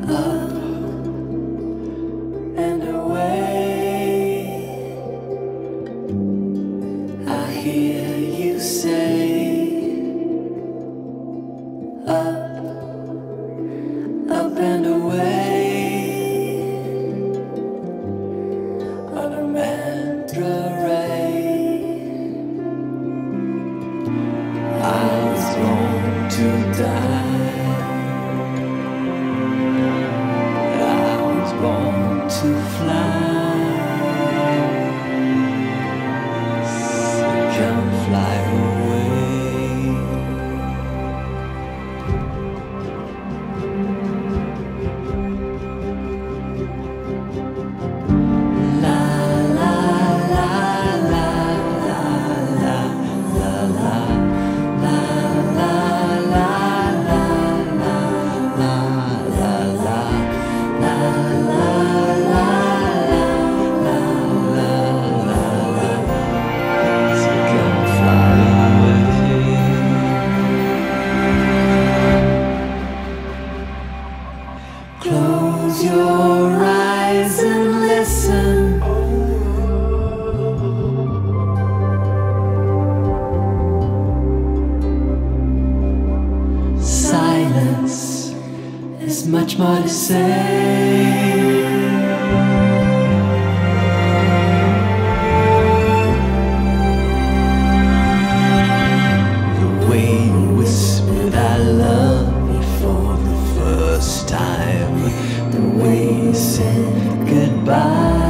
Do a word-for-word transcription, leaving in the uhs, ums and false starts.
up and away. I hear you say, up, up and away, on a mantra ray. I was born to die, I was born to fly, so come fly away. La la la la la la la la. Close your eyes and listen. Silence is much more to say. The way you whispered I love you for the first time, the way you said goodbye.